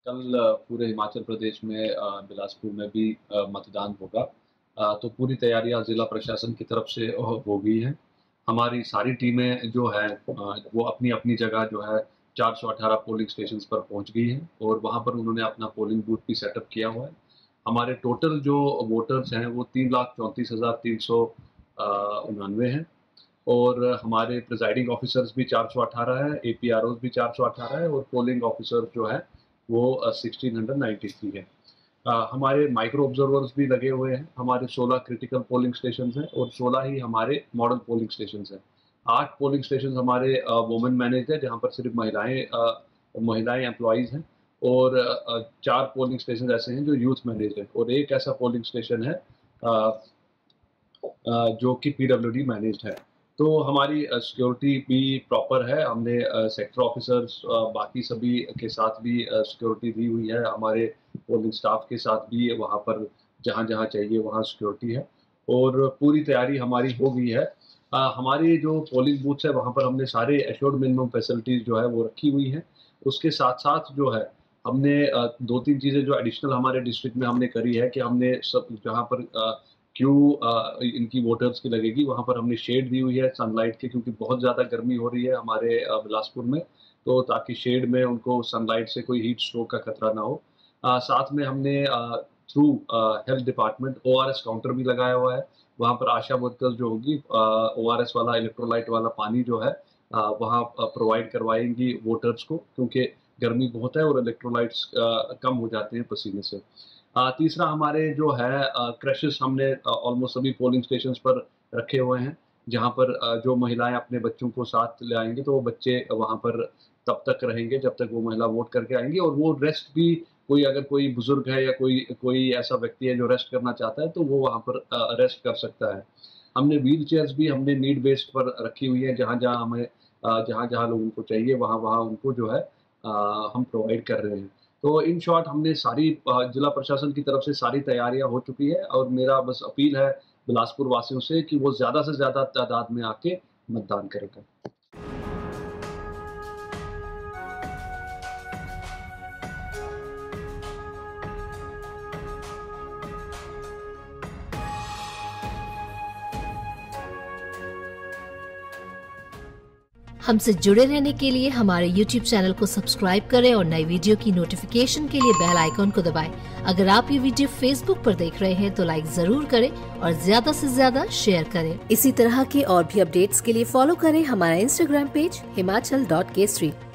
कल पूरे हिमाचल प्रदेश में बिलासपुर में भी मतदान होगा। तो पूरी तैयारियां जिला प्रशासन की तरफ से हो गई हैं। हमारी सारी टीमें जो है वो अपनी-अपनी जगह जो है 418 पोलिंग स्टेशंस पर पहुंच गई हैं और वहां पर उन्होंने अपना पोलिंग बूथ भी सेटअप किया हुआ है। हमारे टोटल जो वोटर्स हैं वो 3,34,399 हैं और हमारे प्रिजाइडिंग ऑफिसर्स भी 418 है, एपीआरओज़ भी 418 है और पोलिंग ऑफिसर जो है वो 1693 है। हमारे माइक्रो ऑब्जर्वर्स भी लगे हुए हैं। हमारे 16 क्रिटिकल पोलिंग स्टेशंस हैं और 16 ही हमारे मॉडल पोलिंग स्टेशंस हैं। 8 पोलिंग स्टेशंस हमारे वुमेन मैनेज्ड है, जहाँ पर सिर्फ महिलाएं एम्प्लॉइज़ हैं और 4 पोलिंग स्टेशन ऐसे हैं जो यूथ मैनेज्ड है और एक ऐसा पोलिंग स्टेशन है अ, जो कि पीडब्ल्यूडी मैनेज्ड है। तो हमारी सिक्योरिटी भी प्रॉपर है। हमने सेक्टर ऑफिसर्स बाकी सभी के साथ भी सिक्योरिटी दी हुई है। हमारे पोलिंग स्टाफ के साथ भी वहाँ पर जहाँ-जहाँ चाहिए वहाँ सिक्योरिटी है और पूरी तैयारी हमारी हो गई है। हमारी जो पोलिंग बूथ्स है वहाँ पर हमने सारे एश्योर्ड मिनिमम फैसिलिटीज़ जो है वो रखी हुई हैं। उसके साथ-साथ जो है हमने 2-3 चीज़ें जो एडिशनल हमारे डिस्ट्रिक्ट में हमने करी है कि हमने सब जहाँ पर क्यू इनकी वोटर्स की लगेगी वहाँ पर हमने शेड दी हुई है सनलाइट की, क्योंकि बहुत ज़्यादा गर्मी हो रही है हमारे बिलासपुर में, तो ताकि शेड में उनको सनलाइट से कोई हीट स्ट्रोक का खतरा ना हो। साथ में हमने through health department ORS counter भी लगाया हुआ है। वहाँ पर आशा वर्कर्स जो होगी ओआरएस वाला इलेक्ट्रोलाइट वाला पानी जो है वहाँ प्रोवाइड करवाएंगी वोटर्स को, क्योंकि गर्मी बहुत है और इलेक्ट्रोलाइट्स कम हो जाते हैं पसीने से। तीसरा हमारे जो है क्रशेस हमने ऑलमोस्ट सभी पोलिंग स्टेशंस पर रखे हुए हैं, जहाँ पर जो महिलाएं अपने बच्चों को साथ ले आएंगी तो वो बच्चे वहाँ पर तब तक रहेंगे जब तक वो महिला वोट करके आएंगी और वो रेस्ट भी अगर कोई बुजुर्ग है या कोई कोई ऐसा व्यक्ति है जो रेस्ट करना चाहता है तो वो वहाँ पर रेस्ट कर सकता है। हमने व्हील चेयर्स भी हमने नीड बेस्ड पर रखी हुई है, जहाँ-जहाँ हमें जहाँ-जहाँ लोगों को चाहिए वहाँ-वहाँ उनको जो है हम प्रोवाइड कर रहे हैं। तो इन शॉर्ट हमने सारी जिला प्रशासन की तरफ से सारी तैयारियां हो चुकी है और मेरा बस अपील है बिलासपुर वासियों से कि वो ज़्यादा से ज़्यादा तादाद में आके मतदान करें। हमसे जुड़े रहने के लिए हमारे YouTube चैनल को सब्सक्राइब करें और नई वीडियो की नोटिफिकेशन के लिए बेल आइकॉन को दबाएं। अगर आप ये वीडियो Facebook पर देख रहे हैं तो लाइक जरूर करें और ज्यादा से ज्यादा शेयर करें। इसी तरह के और भी अपडेट्स के लिए फॉलो करें हमारा Instagram पेज himachal.kesri।